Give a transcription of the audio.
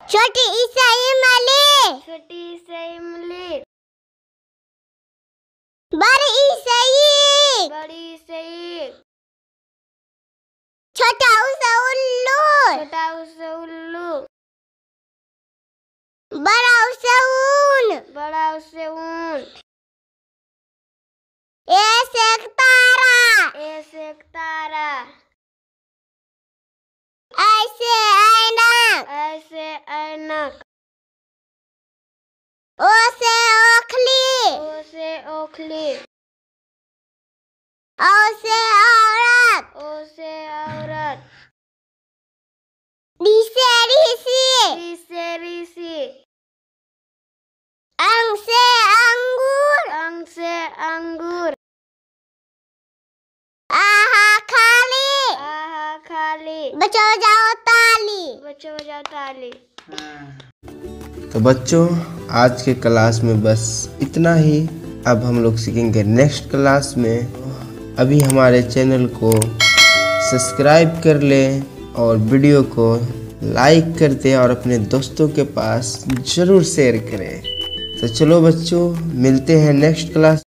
छोटी इमली, छोटी इमली। बड़ी ईख, बड़ी ईख। छोटा उल्लू, छोटा उल्लू। बड़ा ऊन, बड़ा ऊन। ऐसे एक तारा, ऐसे ऐनक, ओसे ओखली, औसे औरत, ऋषि, अंग से अंगूर, आहा खाली, बजाओ ताली। तो बच्चों, आज के क्लास में बस इतना ही। अब हम लोग सीखेंगे नेक्स्ट क्लास में। अभी हमारे चैनल को सब्सक्राइब कर लें और वीडियो को लाइक कर दें और अपने दोस्तों के पास ज़रूर शेयर करें। तो चलो बच्चों, मिलते हैं नेक्स्ट क्लास।